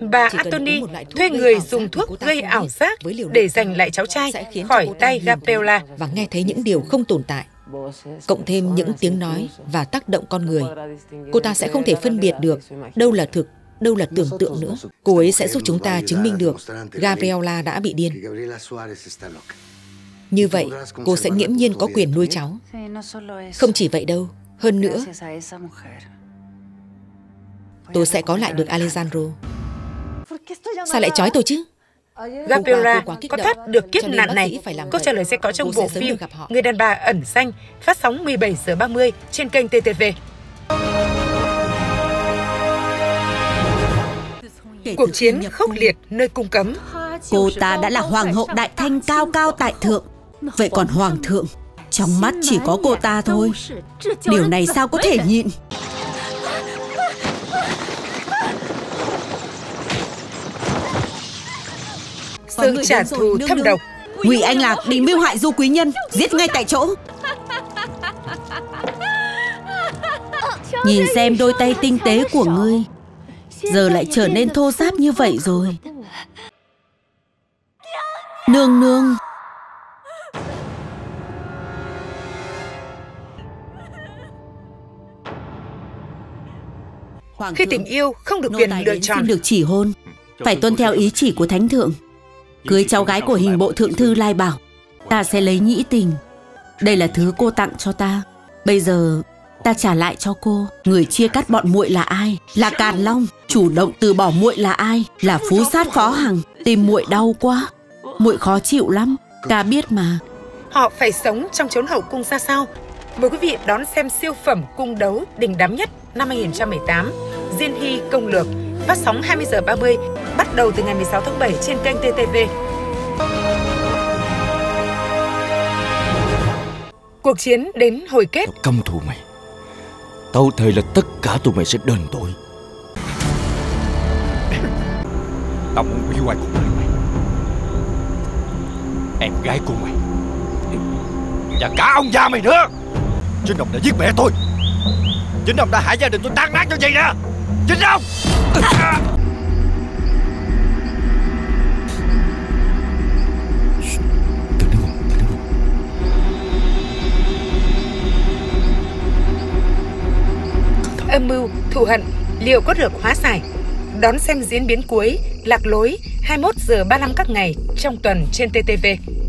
bà Anthony thuê người dùng thuốc gây ảo giác để giành lại cháu trai khỏi tay Gabriela. Và nghe thấy những điều không tồn tại, cộng thêm những tiếng nói và tác động con người. Cô ta sẽ không thể phân biệt được đâu là thực, đâu là tưởng tượng nữa. Cô ấy sẽ giúp chúng ta chứng minh được Gabriela đã bị điên. Như vậy, cô sẽ nghiễm nhiên có quyền nuôi cháu. Không chỉ vậy đâu, hơn nữa, tôi sẽ có lại được Alejandro. Sao lại trói tôi chứ? Gabriela có thoát được kiếp nạn này? Câu trả lời sẽ có trong bộ phim Người đàn bà ẩn danh, phát sóng 17h30 trên kênh TTV. Cuộc chiến khốc liệt nơi cung cấm. Cô ta đã là hoàng hậu đại thanh cao cao tại thượng. Vậy còn hoàng thượng, trong mắt chỉ có cô ta thôi. Điều này sao có thể nhịn? Sự trả thù thâm độc. Ngụy Anh Lạc định mưu hại Du Quý Nhân, giết ngay tại chỗ. Nhìn xem đôi tay tinh tế của ngươi giờ lại trở nên thô ráp như vậy rồi. Nương nương. Khi tình yêu không được quyền lựa chọn, xin được chỉ hôn, phải tuân theo ý chỉ của thánh thượng. Cưới cháu gái của hình bộ thượng thư Lai Bảo, ta sẽ lấy nhĩ tình. Đây là thứ cô tặng cho ta. Bây giờ ta trả lại cho cô. Người chia cắt bọn muội là ai? Là Càn Long. Chủ động từ bỏ muội là ai? Là Phú Sát Phó Hằng. Tìm muội đau quá, muội khó chịu lắm, ta biết mà. Họ phải sống trong chốn hậu cung ra sao? Mời quý vị đón xem siêu phẩm cung đấu đình đám nhất năm 2018 Diên Hy Công Lược, phát sóng 20h30, bắt đầu từ ngày 16 tháng 7 trên kênh TTV. Cuộc chiến đến hồi kết. Tao căm thù mày. Tao thề là tất cả tụi mày sẽ đền tội. Tao muốn hủy hoại cuộc đời mày, em gái của mày, và cả ông già mày nữa. Chính ông đã giết mẹ tôi. Chính ông đã hại gia đình tôi tan nát cho vậy nè. Chính ông. Âm mưu, thù hận liệu có được hóa giải? Đón xem diễn biến cuối Lạc Lối 21h35 các ngày trong tuần trên TTV.